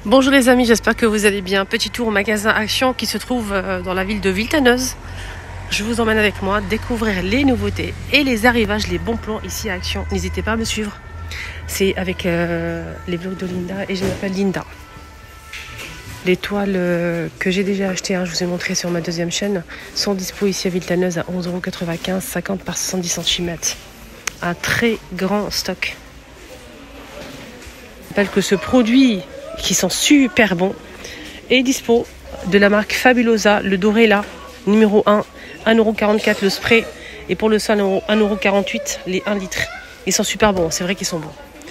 Bonjour les amis, j'espère que vous allez bien. Petit tour au magasin Action qui se trouve dans la ville de Villetaneuse. Je vous emmène avec moi découvrir les nouveautés et les arrivages, les bons plans ici à Action. N'hésitez pas à me suivre. C'est avec les vlogs de Linda et je m'appelle Linda. Les toiles que j'ai déjà achetées, je vous ai montré sur ma deuxième chaîne, sont dispo ici à Villetaneuse à 11,95 €, 50 par 70 cm. Un très grand stock. Je rappelle que ce produit qui sont super bons est dispo de la marque Fabulosa, le doré là, numéro 1, 1,44 € le spray, et pour le sol 1,48 € les 1 litre. Ils sont super bons, c'est vrai qu'ils sont bons.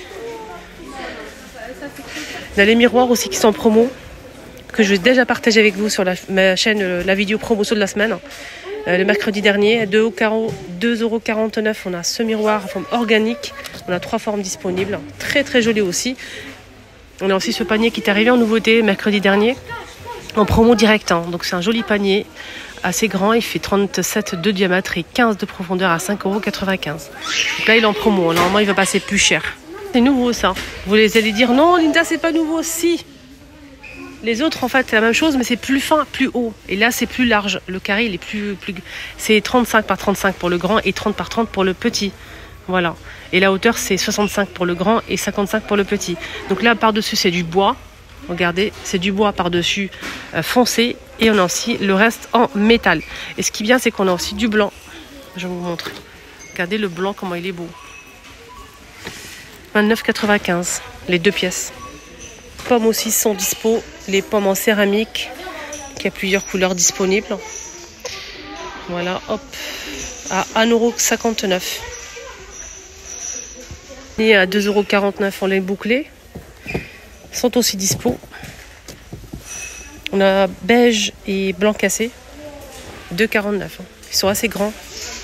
On a les miroirs aussi qui sont en promo, que je vais déjà partager avec vous sur ma chaîne, la vidéo promotion de la semaine. Le mercredi dernier, 2,49 €, on a ce miroir en forme organique. On a 3 formes disponibles, très très joli aussi. On a aussi ce panier qui est arrivé en nouveauté mercredi dernier, en promo direct. Donc c'est un joli panier, assez grand, il fait 37 de diamètre et 15 de profondeur à 5,95 €. Donc là il est en promo, normalement il va passer plus cher. C'est nouveau ça. Vous allez dire non Linda c'est pas nouveau, si. Les autres en fait c'est la même chose mais c'est plus fin, plus haut. Et là c'est plus large, le carré il est plus... C'est 35 par 35 pour le grand et 30 par 30 pour le petit. Voilà. Et la hauteur, c'est 65 pour le grand et 55 pour le petit. Donc là, par-dessus, c'est du bois. Regardez, c'est du bois par-dessus foncé. Et on a aussi le reste en métal. Et ce qui est bien, c'est qu'on a aussi du blanc. Je vous montre. Regardez le blanc, comment il est beau. 29,95 €, les 2 pièces. Pommes aussi sont dispo. Les pommes en céramique, qui a plusieurs couleurs disponibles. Voilà, hop, à 1,59 €. Et à 2,49 € on les bouclés. Sont aussi dispo. On a beige et blanc cassé. 2,49 €. Ils sont assez grands.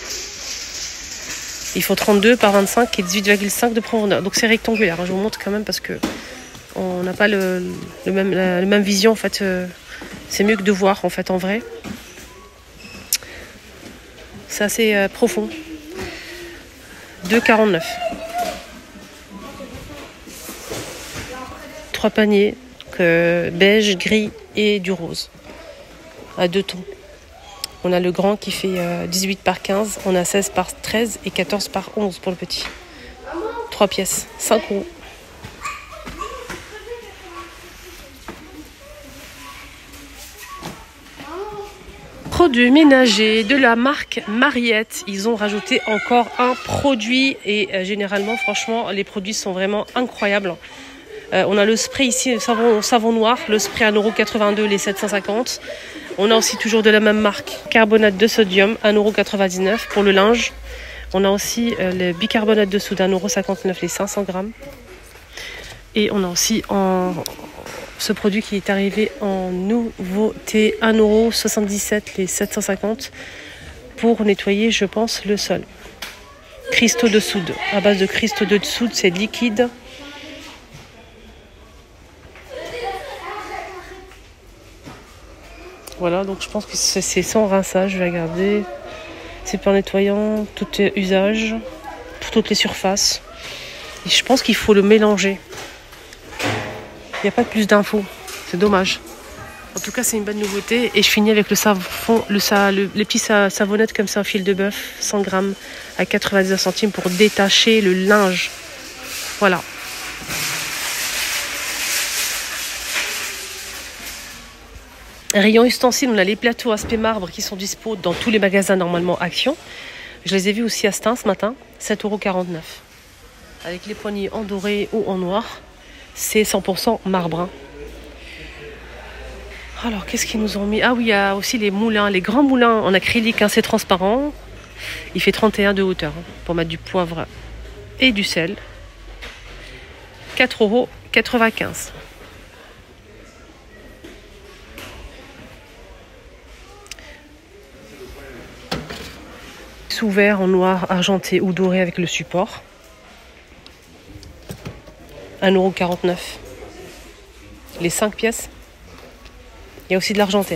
Il faut 32 par 25 et 18,5 de profondeur. Donc c'est rectangulaire. Je vous montre quand même parce que on n'a pas la même vision en fait. C'est mieux que de voir en fait en vrai. C'est assez profond. 2,49 €. 3 paniers, beige, gris et du rose, à 2 tons. On a le grand qui fait 18 par 15, on a 16 par 13 et 14 par 11 pour le petit. 3 pièces, 5 €. Produits ménagers de la marque Mariette. Ils ont rajouté encore un produit et généralement, franchement, les produits sont vraiment incroyables. On a le spray ici, le savon noir, le spray à 1,82 €, les 750. On a aussi toujours de la même marque, carbonate de sodium, 1,99 € pour le linge. On a aussi le bicarbonate de soude, 1,59 € les 500 grammes. Et on a aussi ce produit qui est arrivé en nouveauté, 1,77 € les 750 pour nettoyer, je pense, le sol. Cristaux de soude, à base de cristaux de soude, c'est liquide. Voilà, donc je pense que c'est sans rinçage, je vais regarder. C'est pas nettoyant, tout est usage, pour toutes les surfaces. Et je pense qu'il faut le mélanger. Il n'y a pas plus d'infos, c'est dommage. En tout cas, c'est une bonne nouveauté. Et je finis avec le savon, les petits savonnettes comme ça, au fil de bœuf, 100 grammes à 99 centimes pour détacher le linge. Voilà. Rayon ustensiles, on a les plateaux aspect marbre qui sont dispo dans tous les magasins normalement Action. Je les ai vus aussi à Stein ce matin, 7,49 €. Avec les poignées en doré ou en noir, c'est 100% marbre. Alors, qu'est-ce qu'ils nous ont mis? Ah oui, il y a aussi les moulins, les grands moulins en acrylique, c'est transparent. Il fait 31 de hauteur pour mettre du poivre et du sel. 4,95 €. Sous-vert en noir, argenté ou doré avec le support. 1,49 €. Les 5 pièces. Il y a aussi de l'argenté.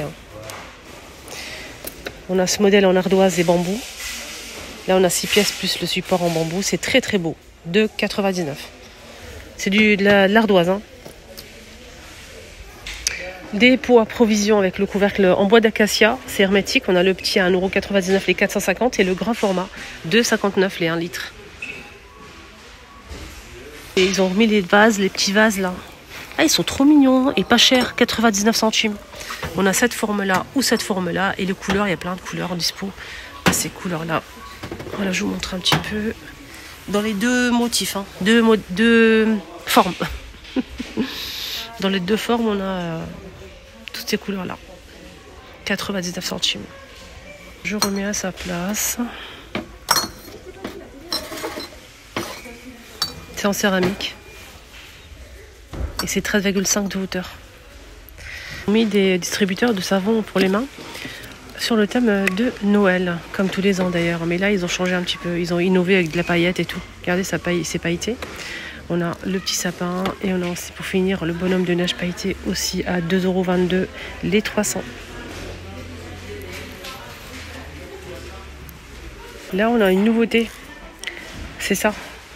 On a ce modèle en ardoise et bambou. Là, on a 6 pièces plus le support en bambou. C'est très très beau. 2,99 €. C'est de l'ardoise. Des pots à provision avec le couvercle en bois d'acacia, c'est hermétique. On a le petit à 1,99 € les 450 et le grand format 2,59 € les 1 litre. Et ils ont remis les vases, les petits vases là. Ah, ils sont trop mignons et pas chers, 99 centimes. On a cette forme-là ou cette forme-là. Et les couleurs, il y a plein de couleurs en dispo. Ah, ces couleurs-là. Voilà, je vous montre un petit peu. Dans les deux motifs, hein. Deux formes. Dans les deux formes, on a toutes ces couleurs-là. 99 centimes. Je remets à sa place. C'est en céramique. Et c'est 13,5 de hauteur. On a mis des distributeurs de savon pour les mains sur le thème de Noël, comme tous les ans d'ailleurs. Mais là, ils ont changé un petit peu. Ils ont innové avec de la paillette et tout. Regardez, c'est pailleté. On a le petit sapin et on a aussi, pour finir, le bonhomme de neige pailleté aussi à 2,22 € les 300. Là, on a une nouveauté. C'est ça.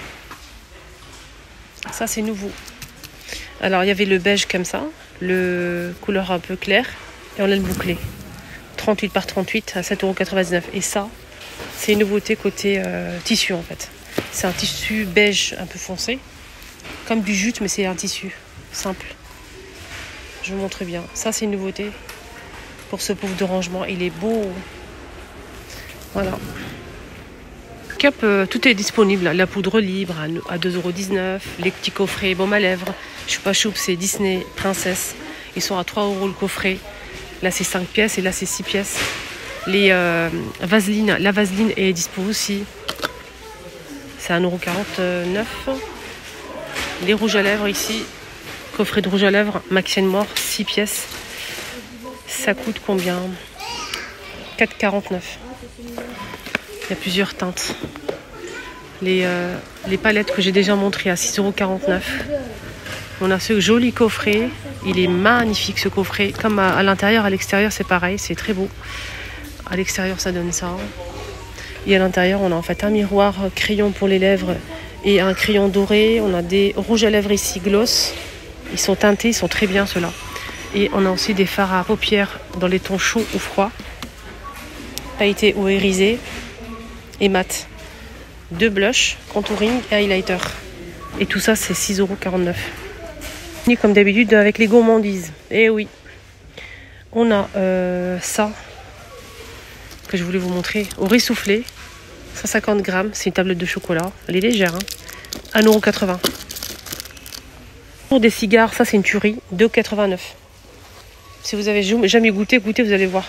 Ça, c'est nouveau. Alors, il y avait le beige comme ça, le couleur un peu claire, et on a le bouclé. 38 par 38 à 7,99 €. Et ça, c'est une nouveauté côté tissu en fait. C'est un tissu beige un peu foncé, comme du jute, mais c'est un tissu simple. Je vous montre bien. Ça, c'est une nouveauté pour ce pouf de rangement. Il est beau. Voilà. Cap, tout est disponible. La poudre libre à 2,19 €. Les petits coffrets baume à lèvres. Choupa Choup, c'est Disney Princesse. Ils sont à 3 € le coffret. Là, c'est 5 pièces et là, c'est 6 pièces. Les vaselines, la vaseline est dispo aussi. C'est 1,49 €. Les rouges à lèvres ici. Coffret de rouge à lèvres, Maxine Mort, 6 pièces. Ça coûte combien? 4,49 €. Il y a plusieurs teintes. Les palettes que j'ai déjà montrées à 6,49 €. On a ce joli coffret. Il est magnifique ce coffret. Comme à l'intérieur, à l'extérieur, c'est pareil. C'est très beau. À l'extérieur, ça donne ça. Et à l'intérieur, on a en fait un miroir crayon pour les lèvres et un crayon doré. On a des rouges à lèvres ici, gloss. Ils sont teintés, ils sont très bien ceux-là. Et on a aussi des fards à paupières dans les tons chauds ou froids. Pailletés ou irisés. Et mat. 2 blushs, contouring et highlighter. Et tout ça, c'est 6,49 €. Comme d'habitude, avec les gourmandises. Et oui. On a ça, que je voulais vous montrer, au riz soufflé. 150 grammes, c'est une tablette de chocolat. Elle est légère, hein. 1,80 €. Pour des cigares, ça c'est une tuerie, 2,89 €. Si vous avez jamais goûté, goûtez, vous allez voir.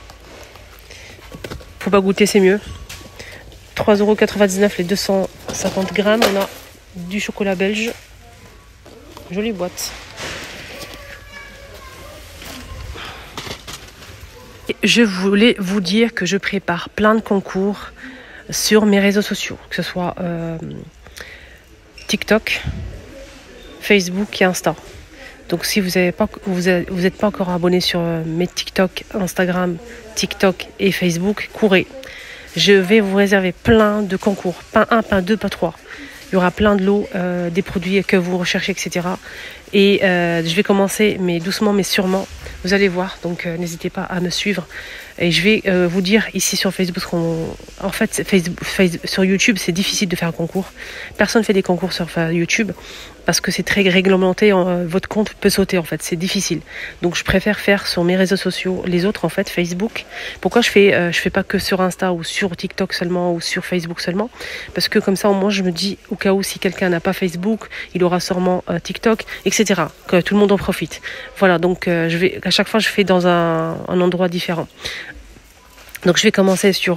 Faut pas goûter, c'est mieux. 3,99 € les 250 grammes. On a du chocolat belge. Jolie boîte. Et je voulais vous dire que je prépare plein de concours sur mes réseaux sociaux, que ce soit TikTok, Facebook et Insta. Donc si vous n'êtes pas encore abonné sur mes TikTok, Instagram, TikTok et Facebook, courez. Je vais vous réserver plein de concours. Pas 1, pas 2, pas 3. Il y aura plein de lots, des produits que vous recherchez, etc. Et je vais commencer, mais doucement, mais sûrement. Vous allez voir, donc n'hésitez pas à me suivre. Et je vais vous dire ici sur Facebook, en fait, sur YouTube, c'est difficile de faire un concours. Personne ne fait des concours sur YouTube parce que c'est très réglementé. Votre compte peut sauter, en fait, c'est difficile. Donc je préfère faire sur mes réseaux sociaux, les autres, en fait, Facebook. Pourquoi je fais pas que sur Insta ou sur TikTok seulement ou sur Facebook seulement? Parce que comme ça, au moins, je me dis, au cas où, si quelqu'un n'a pas Facebook, il aura sûrement TikTok, etc. Que tout le monde en profite. Voilà, donc à chaque fois, je fais dans un endroit différent. Donc je vais commencer sur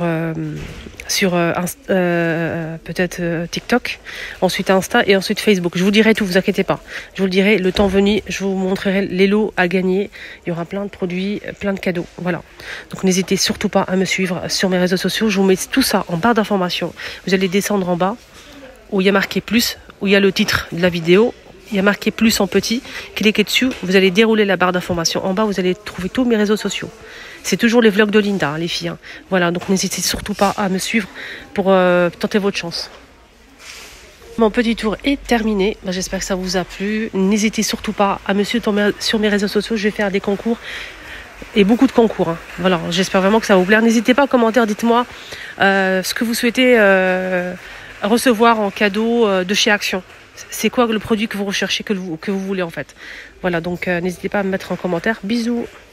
peut-être TikTok, ensuite Insta et ensuite Facebook. Je vous dirai tout, vous inquiétez pas. Je vous le dirai le temps venu, je vous montrerai les lots à gagner. Il y aura plein de produits, plein de cadeaux. Voilà. Donc n'hésitez surtout pas à me suivre sur mes réseaux sociaux. Je vous mets tout ça en barre d'informations. Vous allez descendre en bas où il y a marqué plus, où il y a le titre de la vidéo. Il y a marqué plus en petit. Cliquez dessus, vous allez dérouler la barre d'informations. En bas, vous allez trouver tous mes réseaux sociaux. C'est toujours les vlogs de Linda, les filles. Hein. Voilà, donc n'hésitez surtout pas à me suivre pour tenter votre chance. Mon petit tour est terminé. J'espère que ça vous a plu. N'hésitez surtout pas à me suivre sur mes réseaux sociaux. Je vais faire des concours et beaucoup de concours. Hein. Voilà, j'espère vraiment que ça va vous plaire. N'hésitez pas en commentaire, dites-moi ce que vous souhaitez recevoir en cadeau de chez Action. C'est quoi le produit que vous recherchez, que vous voulez en fait. Voilà, donc n'hésitez pas à me mettre en commentaire. Bisous.